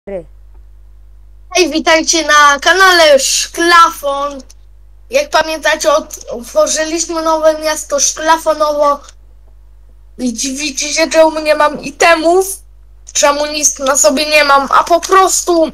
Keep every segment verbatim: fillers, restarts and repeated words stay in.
Gry. Hej, witajcie na kanale Szklafon. Jak pamiętacie, otworzyliśmy nowe miasto Szklafonowo. I dziwicie się, czemu nie mam itemów, czemu nic na sobie nie mam, a po prostu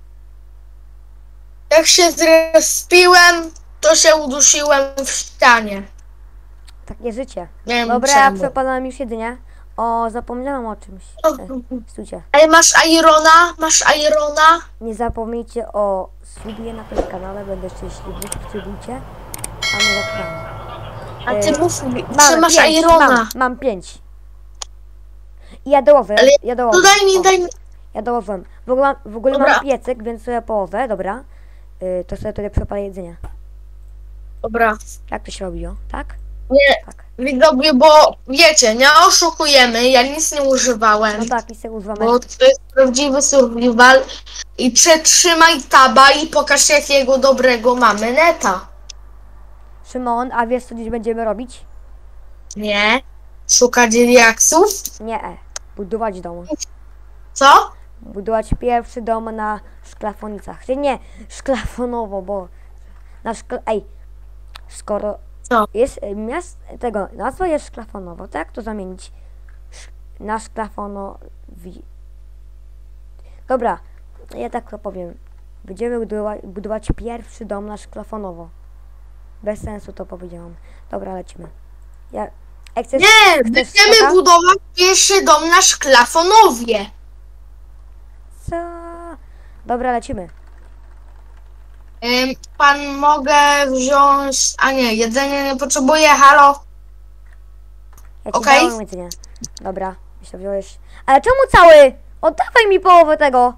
jak się zrespiłem, to się udusiłem w ścianie. Takie życie. Nie wiem Dobra, ja czemu. przepadam już jedzenie. O, zapomniałam o czymś. O, E, Stójcie. Ej, masz Irona? Masz Irona? Nie zapomnijcie o subie na tym kanale, będę szczęśliwy, subskrybujcie. A my zaczynamy. A ty E, mów, Mam czy masz pięć, Irona? mam, mam pięć. I ja dołowę, Ale ja dołowę. to daj mi, O, daj mi. ja dołowę. W ogóle, mam, w ogóle Dobra. mam piecyk, więc sobie połowę, dobra. Y, to sobie tutaj przepalę jedzenie. Dobra. Jak to się robiło, tak? Nie, Tak. widzowie, bo wiecie, nie oszukujemy, ja nic nie używałem. No tak, i sobie używamy. Bo to jest prawdziwy survival. I przetrzymaj taba i pokaż, jakiego dobrego mamy neta. Szymon, a wiesz co dziś będziemy robić? Nie? Szukać diaksów? Nie, e. Budować dom. Co? Budować pierwszy dom na Szklafonicach. Czy nie, Szklafonowo, bo na szkla... Ej, skoro Co? jest e, miast tego, nazwa jest Szklafonowo, to jak to zamienić? Sz... Na Szklafonowi. Dobra, ja tak to powiem. Będziemy budować, budować pierwszy dom na Szklafonowo. Bez sensu to powiedziałam. Dobra, lecimy. Ja... Ej, chcesz, Nie, chcesz będziemy skaka? budować pierwszy dom na Szklafonowie. Co? Dobra, lecimy. Ym, pan mogę wziąć... A nie, jedzenie nie potrzebuję, halo? Ja ci Okej. dałem jedzenie. Dobra, jeśli wziąłeś. Ale czemu cały? Oddawaj mi połowę tego.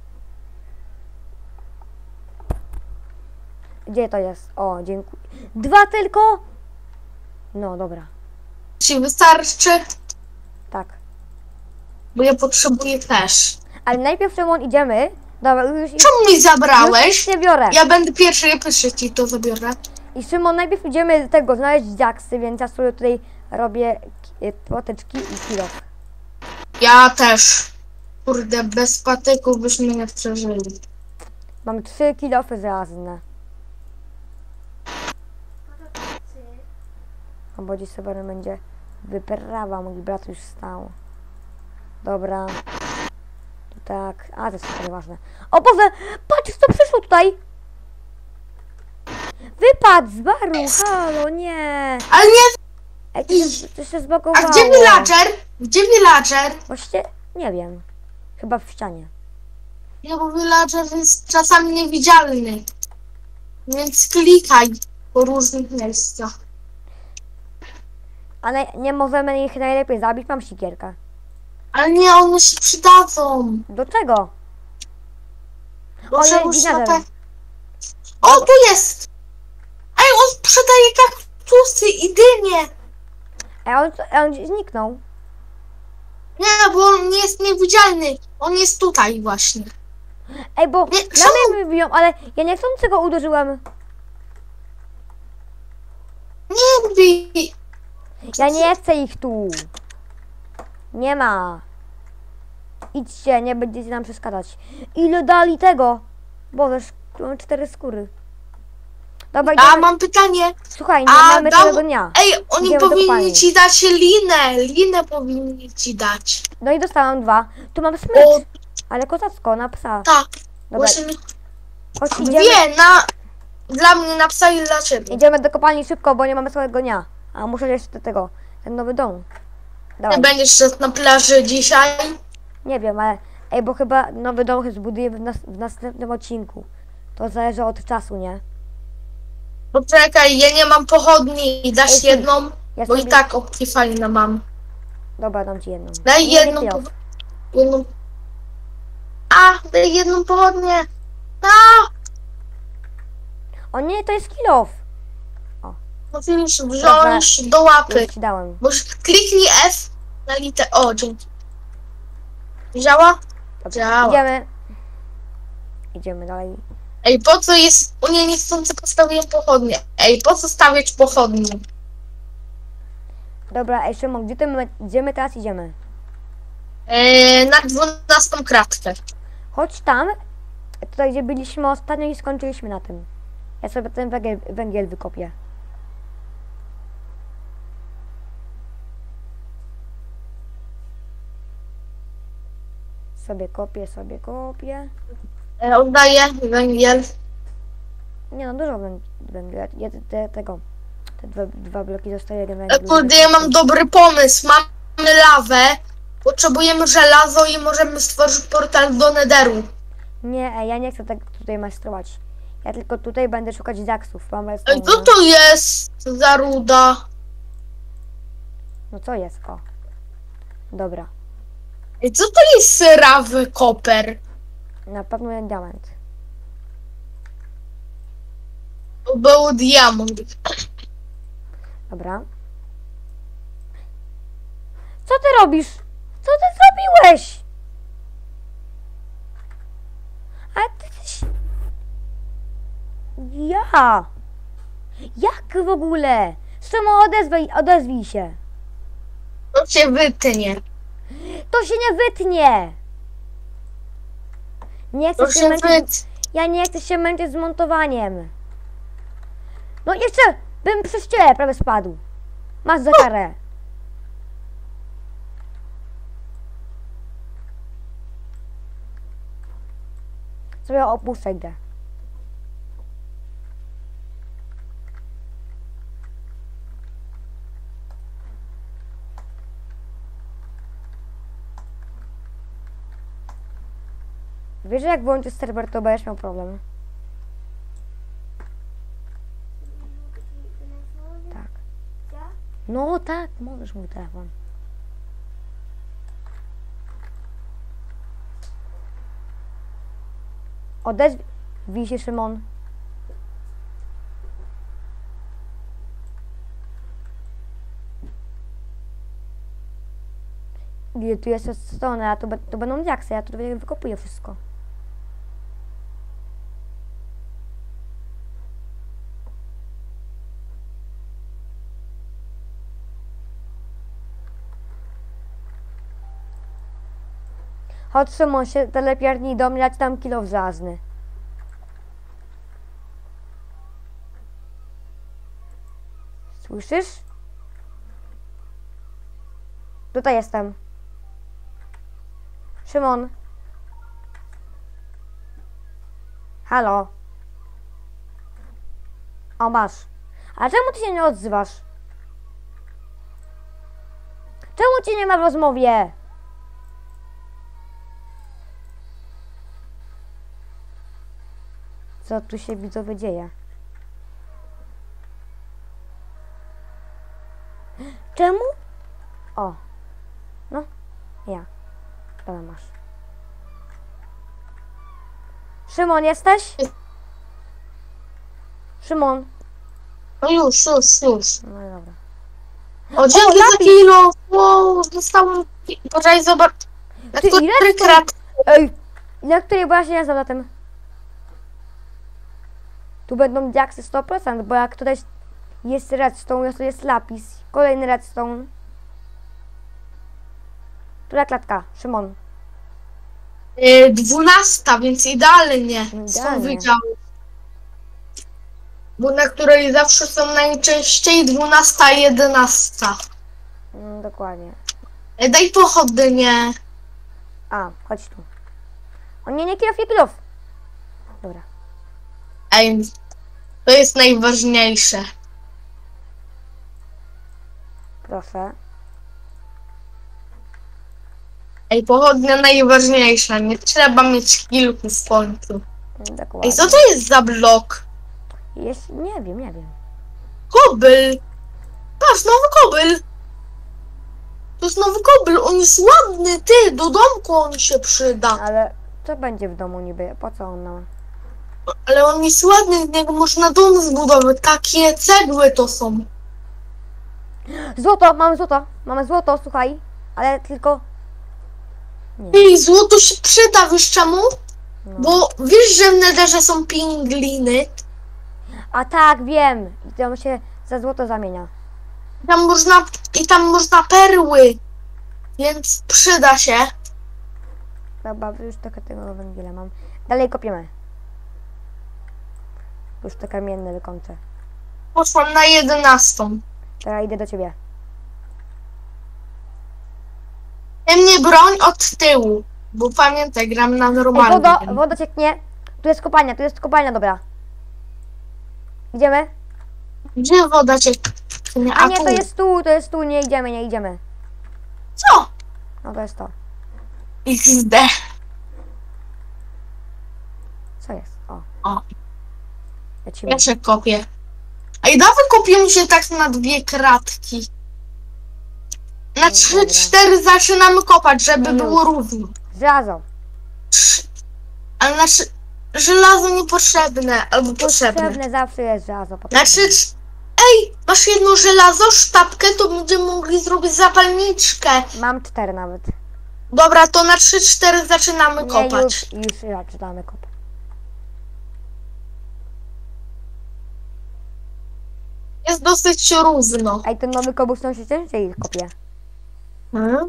Gdzie to jest? O, dziękuję. Dwa tylko? No, dobra. Ci wystarczy? Tak. Bo ja potrzebuję też. Ale najpierw, Szymon, idziemy. Dobra, już, już, Czemu mi już zabrałeś? nie biorę. Ja będę pierwszy, ja pierwszy ci to zabiorę. I Szymon, najpierw idziemy do tego, znaleźć diaksy, więc ja sobie tutaj robię ki- płoteczki i kilo. Ja też. Kurde, bez patyków byśmy nie przeżyli. Mam trzy kilofy żelazne. O, bo dziś sobie będzie wyprawa, mój brat już stał. Dobra. Tu tak, a to jest super ważne. O Boże, patrz co przyszło tutaj! Wypadł z baru, halo, nie! Ale nie, Ej, to się, to się zbagowało. a gdzie villager? Gdzie villager? Właściwie, nie wiem. Chyba w ścianie. Nie, bo villager jest czasami niewidzialny. Więc klikaj po różnych miejscach. Ale nie możemy ich najlepiej zabić, mam sikierkę. Ale nie, one się przydadzą. Do czego? Może Ojej, już villager. na pe... O, tu jest! Ej, on sprzedaje kaktusy i dynie. Ej, on, on zniknął. Nie, bo on nie jest niewidzialny. On jest tutaj właśnie. Ej, bo Nie, na czemu? mnie wybiją, ale ja niechcący go uderzyłem. Nie bij. Ja nie chcę ich tu. Nie ma. Idźcie, nie będziecie nam przeszkadzać. Ile dali tego? Boże, mam cztery skóry. Dobra, A idziemy. mam pytanie. Słuchaj, nie A mamy dam- tego dnia. Ej, oni Idziemy do kopalni. powinni ci dać linę. Linę powinni ci dać. No i dostałam dwa. Tu mam O, smycz. Ale kozacko, na psa. tak. Dobra, Właśnie chodź, idziemy, dwie na... Dla mnie na psa i dla ciebie. idziemy do kopalni szybko, bo nie mamy całego dnia. A muszę jeszcze do tego, ten nowy dom. Ty Dawaj. będziesz szedł na plaży dzisiaj? Nie wiem, ale... Ej, bo chyba nowy dom zbuduję w, nas, w następnym odcinku. To zależy od czasu, nie? Poczekaj, ja nie mam pochodni. Dasz Ej, ty, jedną? ja Bo i sobie- tak opcji fajne mam. Dobra, dam ci jedną. Daj Nie, nie jedną, kilof. po... jedną. A, daj jedną pochodnię. A, O nie, to jest kilof. musisz wziąć do łapy. Już ci dałem. Może kliknij F na literę. O, dzięki. Działa? Dobra, Działa. Idziemy. Idziemy dalej. Ej, po co jest... O nie, niechcący postawiłem pochodnie. Ej, po co stawiać pochodnie? Dobra, ej Szymon, gdzie, ty my, gdzie my teraz idziemy? Eee, na dwunastą kratkę. Chodź tam, tutaj gdzie byliśmy ostatnio i skończyliśmy na tym. Ja sobie ten węgiel, węgiel wykopię. Sobie kopię, sobie kopię. E, Oddaję węgiel. Nie no, dużo węg- węgla. Ja te, te, tego, te dwa, dwa bloki zostaje jeden E, węgiel. Kurde, ja mam dobry pomysł. Mamy lawę. Potrzebujemy żelazo i możemy stworzyć portal do Netheru. Nie, ej, ja nie chcę tak tutaj majstrować. Ja tylko tutaj będę szukać diaksów. Mam Ej, redstone. co to jest za ruda? No co jest? O. Dobra. Ej, co to jest syrawy koper? Na pewno jest diament. To był diamont. Dobra. Co ty robisz? Co ty zrobiłeś? A ty coś... Ja! Jak w ogóle? Szymon, odezwij, odezwij się. To się wytnie. To się nie wytnie! Nie chcę To się się męczyć... wytnie. Ja nie chcę się męczyć z montowaniem. No jeszcze bym przez ciebie prawie spadł. Masz za karę. Sobie opuszczę grę. Wiesz, że jak włączysz serwer, to będziesz miał problem. Tak. No tak, możesz mój telefon. Odezwij się, Szymon. Gdzie tu jest stronę, a to, be- to będą diaksy, ja tu wykopuję wszystko. Chodź, Szymon, się telepiarnij do mnie, ja ci tam kilo wrzazny. Słyszysz? Tutaj jestem. Szymon. Halo. O, masz. A czemu ty się nie odzywasz? Czemu cię nie ma w rozmowie? Co tu się, widzowie, dzieje? Czemu? O. No. Ja. Dobra, masz. Szymon, jesteś? Szymon. No już, już, już. No i dobra. O, dzięki za kilo. Wow, dostałem... Poczekaj, zobacz. Na Ty, ile który to- krat? Ej! Na której, bo ja się nie znam na tym. Tu będą diaksy sto procent, bo jak tutaj jest redstone, to jest lapis. Kolejny redstone. Która klatka? Szymon. Yy, dwunasta, więc idealnie. Co Idealnie. wiedziałem. Bo na której zawsze są najczęściej dwunasta i jedenasta. Mm, dokładnie. Yy, Daj pochodnie. A, chodź tu. O nie, nie kilof, nie kilof. Dobra. Ej, to jest najważniejsze. Proszę. Ej, pochodnia najważniejsza. Nie trzeba mieć kilku w końcu. Mm, Dokładnie. Ej, co to jest za blok? Jest, nie wiem, nie wiem. Kobyl. Patrz, nowy kobyl. To jest nowy kobyl. On jest ładny, ty. Do domku on się przyda. Ale co będzie w domu niby? Po co on nam? Ale on jest ładny, z niego można dom zbudować. Takie cegły to są. Złoto! Mamy złoto! Mamy złoto, słuchaj. Ale tylko... Nie. Ej, złoto się przyda, wiesz czemu? No. Bo wiesz, że w Netherze są pingliny. A tak, wiem. I to się za złoto zamienia. Tam można, i tam można perły. Więc przyda się. chyba już trochę tego węgiela mam. Dalej kopiemy. Już te kamienne wykończę. Poszłam na jedenastą. Teraz idę do ciebie. Ty mnie broń od tyłu, bo pamiętaj, gram na Ej, normalnym. woda, woda cieknie. Tu jest kopalnia, tu jest kopalnia, dobra. Idziemy? Gdzie woda cieknie? A nie, tu. to jest tu, to jest tu, nie idziemy, nie idziemy. Co? No to jest to. iks de. Co jest? O, O, lecimy. ja się kopię. Ej, dawaj kopiemy się tak na dwie kratki. Na trzy, dobra. cztery zaczynamy kopać, żeby No było już. równo. Żelazo. Ale na trzy... Żelazo niepotrzebne, albo potrzebne. Potrzebne zawsze jest żelazo. Na potrzebne. trzy... cz- Ej, masz jedno żelazo, sztabkę, to będziemy mogli zrobić zapalniczkę. Mam cztery nawet. Dobra, to na trzy, cztery zaczynamy Nie, kopać. już, już zaczynamy kopać. Jest dosyć równo. Ej, ten nowy kobuston się też dzisiaj kopie. Hmm?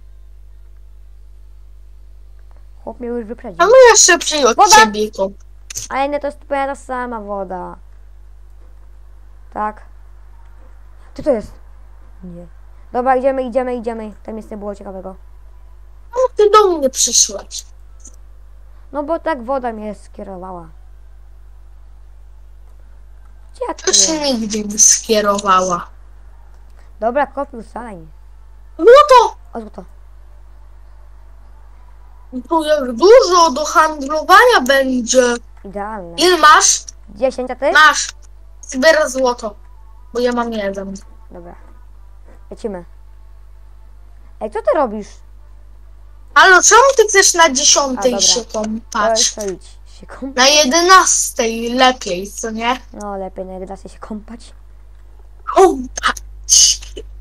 Chłop mnie już wyprzedził. A my jeszcze szybciej od Woda! ciebie kop. Ale nie, to jest twoja ta sama woda. Tak. Co to jest? Nie. Dobra, idziemy, idziemy, idziemy. Tam nic nie było ciekawego. Czemu ty do mnie przyszłaś? No bo tak woda mnie skierowała. Gdzie ja tu To się jest? nigdzie nie skierowała. Dobra, kopił sań. No to, O, złoto. to jak dużo do handlowania będzie. Idealne. Ile masz? dziesięć, a ty? Masz. Zbiera złoto. Bo ja mam jeden. Dobra. Lecimy. Ej, co ty robisz? Ale czemu ty chcesz na A, dziesiątej dobra. się To kąpać? jeszcze idź się kąpać. Na jedenastej lepiej, co nie? No, lepiej na jedenastej się kąpać. Kąpać.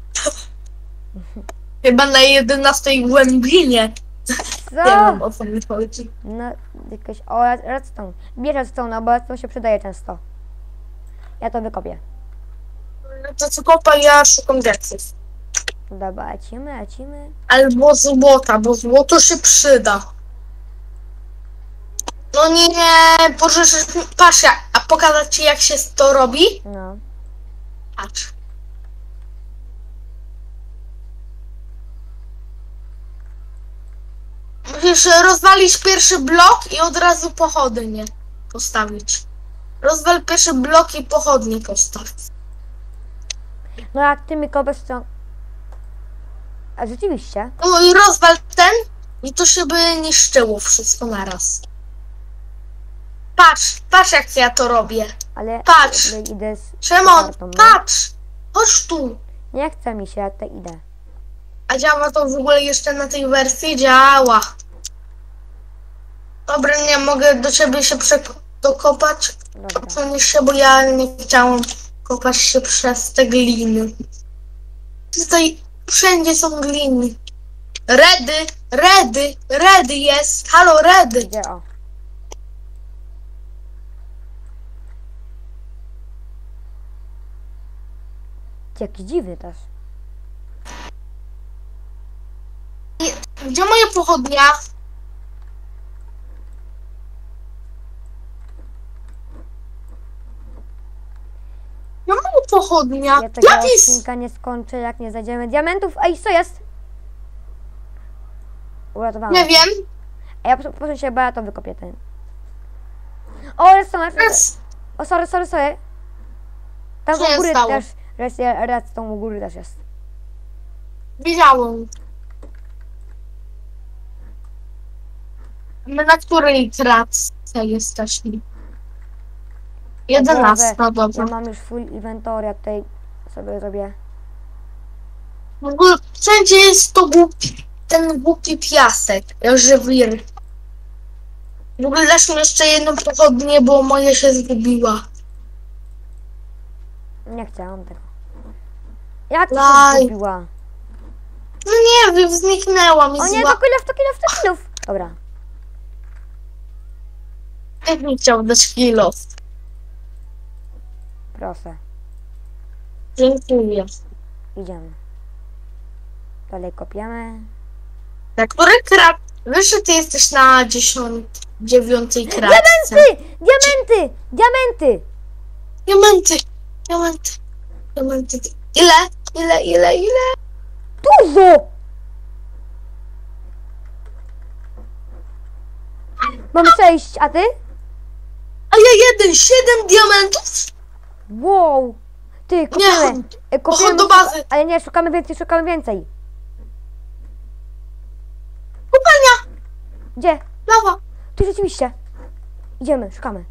Chyba na jedenastej głębinie. Co? Nie wiem, o co mi chodzi. No, jakoś... O, redstone. Bierz redstone, no bo redstone się przydaje często. Ja to wykopię. No to co kopa, ja szukam diaksów. Dobra, lecimy, lecimy. Albo złota, bo złoto się przyda. No nie, nie, pożycz, patrz, ja- a pokazać ci jak się to robi? No. Patrz. Musisz rozwalić pierwszy blok i od razu pochodnie postawić. Rozwal pierwszy blok i pochodnie postaw. No jak ty mi kopiesz, to... A rzeczywiście. No i rozwal ten i to się by niszczyło wszystko naraz. Patrz, patrz jak ja to robię. Ale... Patrz. jakby Idę z... Szymon, kartą, no. patrz! Chodź tu! Nie chce mi się, ja tutaj idę. A działa to w ogóle jeszcze na tej wersji? Działa. Dobra, nie mogę do ciebie się przek- dokopać. Dobra. Przenieś się, bo ja nie chciałam kopać się przez te gliny. Tutaj wszędzie są gliny. Redy, redy, redy jest. Halo, redy. Gdzie, o. Jaki dziwny też. Gdzie moja pochodnia? Gdzie moja pochodnia? Ja tego Jaki jest? odcinka nie skończę, jak nie znajdziemy diamentów. Ej, co jest? Uratowałam. Nie wiem. A ja proszę się, bo ja to wykopię ten. O, redstone, redstone. Jest. O, sorry, sorry, sorry. Tam Co się u góry stało? też. Redstone, redstone u góry też jest. Widziałem. My na której kratce jesteśmy? Jedenasta, dobrze. Ja mam już full inventory, ja tutaj sobie zrobię. W ogóle wszędzie jest to głupi, ten głupi piasek, żywir. W ogóle dasz mi jeszcze jedną pochodnię, bo moja się zgubiła. Nie chciałam tego. Jak to Daj. się zgubiła? No nie wiem, zniknęła mi O nie, zła. to kilów, to kilów, to kilów. Dobra. Jak mi chciał dać kilo. Proszę. Dziękuję. Idziemy. Dalej kopiamy. Na której krat... Wiesz, że ty jesteś na dziesiątej, dziewiątej kratce. Diamenty! Diamenty! Diamenty! Diamenty! Diamenty! Diamenty! Ile? Ile, ile, ile? Dużo! Mam sześć, a ty? A ja jeden, siedem diamentów? Wow! Ty, kopiemy! Nie, E, kopiemy chodź do bazy. Ale nie, szukamy więcej, szukamy więcej. Kopalnia! Gdzie? Lawa! Tu rzeczywiście. Idziemy, szukamy.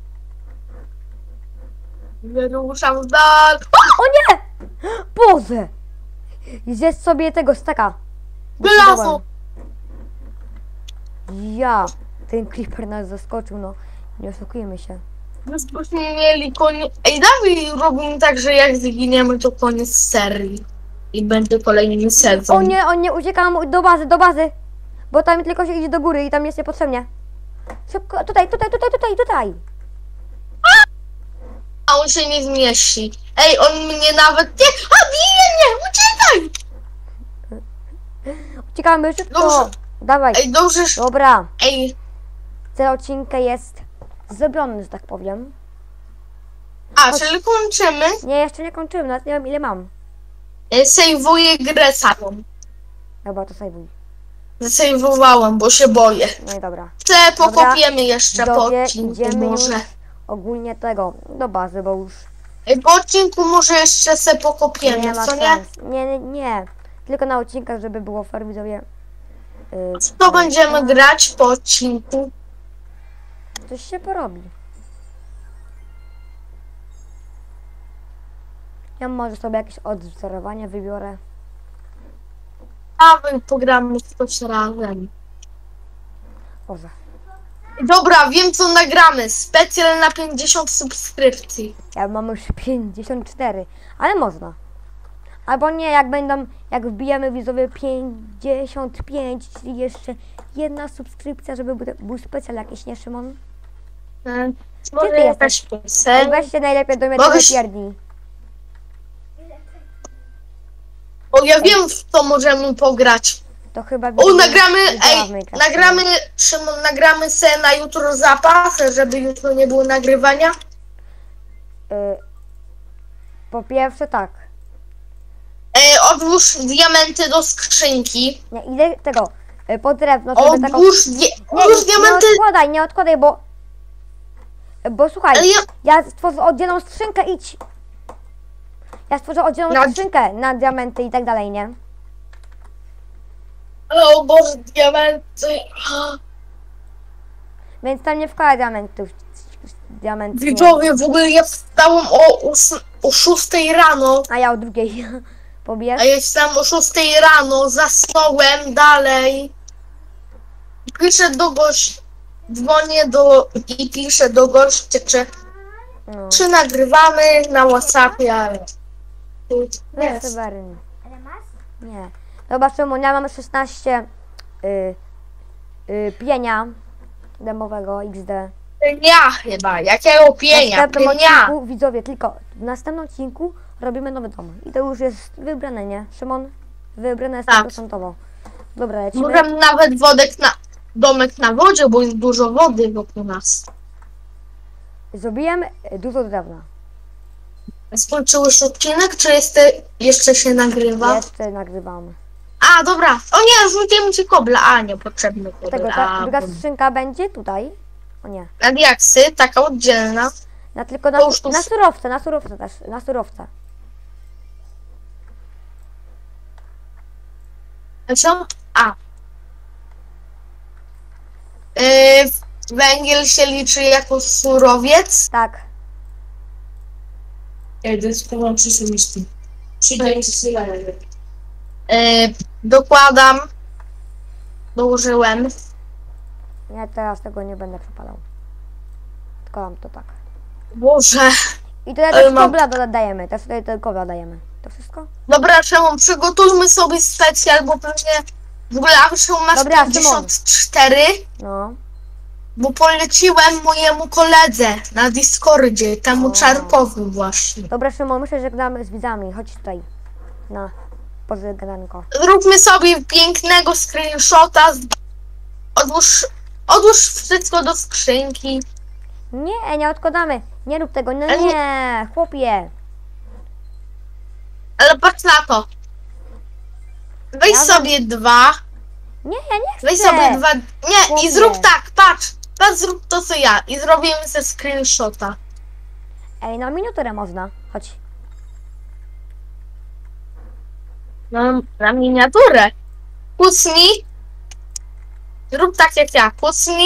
Wyruszam dal. O nie! Boże! Zjedz sobie tego staka. Żelazo! Ja! Ten creeper nas zaskoczył, no. Nie oszukujemy się. Myśmy mieli koniec. Ej, dawaj robimy tak, że jak zginiemy, to koniec serii. I będzie kolejny sezon. O nie, o nie, uciekam do bazy, do bazy. Bo tam tylko się idzie do góry i tam jest niepotrzebnie. Szybko, tutaj, tutaj, tutaj, tutaj, tutaj. A on się nie zmieści. Ej, on mnie nawet nie... A, bije mnie! Uciekaj! Uciekamy szybko. Dobrze. Dawaj. Ej, dobrze. Dobra. Ej, Ten odcinek jest zrobiony, że tak powiem. a, czyli kończymy. Nie, jeszcze nie kończymy, nawet nie wiem ile mam. E, Sejwuję grę samą. Dobra, to sejwuj. Zasejwowałem, bo się boję. No i dobra. Te pokopiemy jeszcze po Widzowie, odcinku idziemy może. już ogólnie tego, do bazy, bo już Ej, po odcinku może jeszcze se nie pokopiemy, ma co nie? sensu. Nie, nie, nie. Tylko na odcinkach, żeby było fair, widzowie. Yy, To będziemy grać po odcinku. Coś się porobi. Ja może sobie jakieś odwzorowanie wybiorę. A my pogramy w coś razem. Boże. Dobra, wiem co nagramy. Specjal na pięćdziesiąt subskrypcji. Ja mam już pięćdziesiąt cztery, ale można. Albo nie, jak będą, jak wbijemy widzowie pięćdziesiąt pięć, czyli jeszcze jedna subskrypcja, żeby był, był specjal jakiś, nie Szymon? E, Gdzie Może ty jakaś Ej, piosenka. weźcie najlepiej do mnie Mogę tyle się- pierdni. O, ja wiem w co możemy pograć. To chyba... O, widzowie nagramy, nie działa w ej, Minecrafcie. nagramy, Szymon, nagramy se na jutro zapas, żeby jutro nie było nagrywania. Y, po pierwsze tak. E, odłóż diamenty do skrzynki. Nie, idę tego, y, po drewno, żeby taką... Odłóż, die, Nie, odłóż nie diamenty. odkładaj, nie odkładaj, bo... Bo słuchaj, Ale ja, ja stworzę oddzielną skrzynkę, idź. Ja stworzę oddzielną No. skrzynkę na diamenty i tak dalej, nie? o Boże, diamenty. Więc tam nie wkładaj diamentów. Diamentów. nie. Widzowie, w ogóle ja wstałem o, ós- o szóstej rano. A ja o drugiej. Pobierz. A ja wstałem o szóstej rano, zasnąłem dalej. Piszę do gościa, dzwonię do i piszę do gościa, czy, No. czy nagrywamy na WhatsAppie, ale... Nie, Seweryn. Nie. Zobaczymy, ja mam szesnaście y, y, pienia demowego X D. Ja chyba, jakiego W pienia, następnym pienia. odcinku, widzowie, tylko w następnym odcinku robimy nowy dom. I to już jest wybrane, nie? Szymon? Wybrane jest Tak. sto procent. Dobra, lecimy. Możemy nawet wodek na, domek na wodzie, bo jest dużo wody wokół nas. Zrobiłem y, dużo drewna. Skończyłeś odcinek, czy jest, jeszcze się nagrywa? Jeszcze nagrywamy. A, dobra. O nie, rzuciłem ci kobla. A, niepotrzebny Tego, kobla. ta A, druga bo- skrzynka będzie tutaj. O nie. na diaksy, taka oddzielna. Na, tylko na, To już tu- na surowce, na surowce też, na surowce. A co? A. Yy, węgiel się liczy jako surowiec. Tak. Ja idę spróbować przyszłości. Przyjdę ci syrenę. Yy, dokładam. Dołożyłem. Ja teraz tego nie będę przepalał. Tylko mam to tak. Boże. I tutaj Ale też mam- kobla dodajemy, też tutaj tego kobla dajemy. To wszystko? Dobra, Szymon, przygotujmy sobie specjal, bo pewnie w ogóle Szymon masz Dobra, pięćdziesiąt cztery. No. Bo poleciłem mojemu koledze na Discordzie, temu O. czarkowi właśnie. Dobra, Szymon, myślę, że gramy z widzami. Chodź tutaj. Na pozygadanko. Zróbmy sobie pięknego screenshota z Odłóż, odłóż wszystko do skrzynki. Nie, nie odkładamy. Nie rób tego, no Ale nie- nie, chłopie. Ale patrz na to. Weź Ja sobie dwa. Nie, ja nie chcę. Weź sobie dwa. Nie, Chłopie. i zrób tak, patrz. Patrz, zrób to co ja. I zrobimy ze screenshota. Ej, na miniaturę można. Chodź. Na, na miniaturę. Kucnij. Zrób tak jak ja. Kucnij.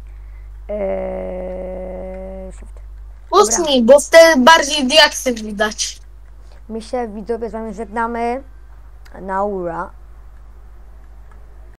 Eee, shift. Kucnij, bo wtedy bardziej diaksy widać. My się widzowie z wami żegnamy. Naura.